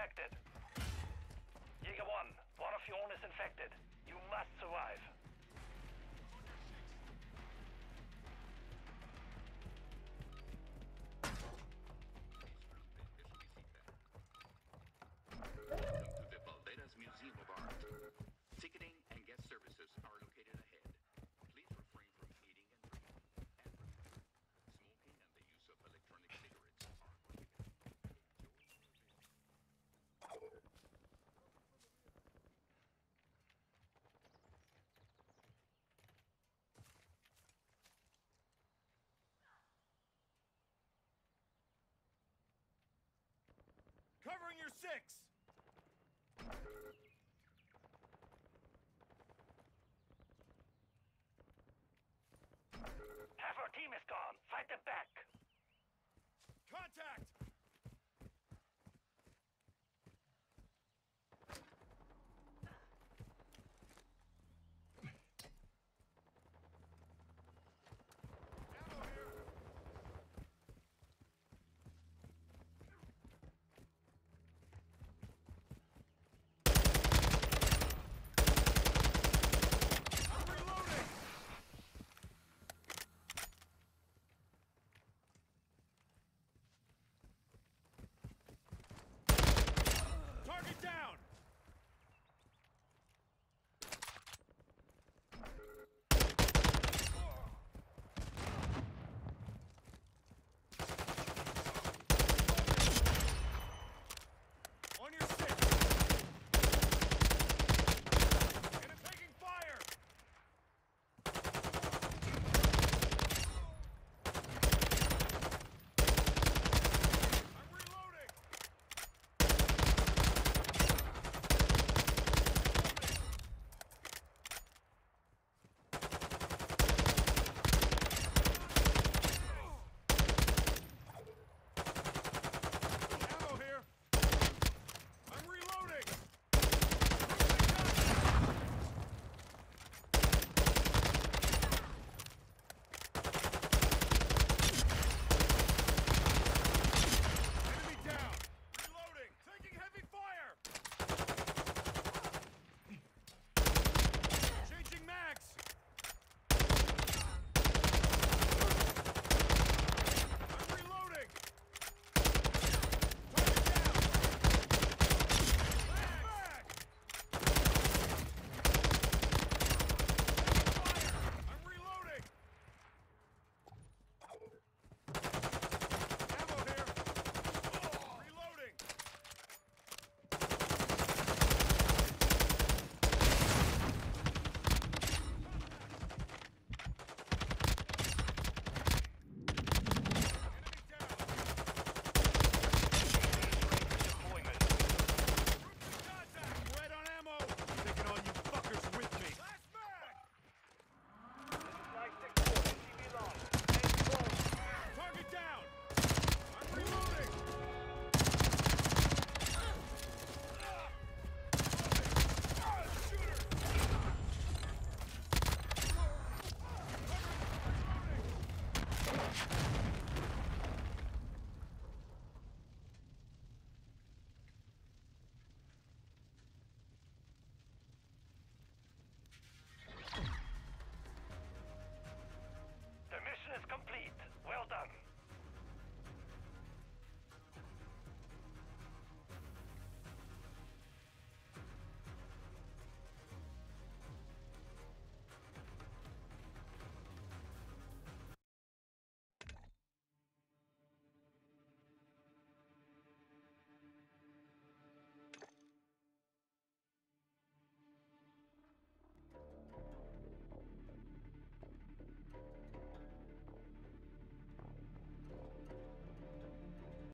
infected. Jaeger 1 of your own is infected. You must survive. Welcome to the Valderas Museum of Art. Ticketing and guest services are located ahead. Please refrain from eating and drinking. And remember, smoking and the use of electronic cigarettes are prohibited. Enjoy your visit. Covering your 6! Half our team is gone. Fight them back.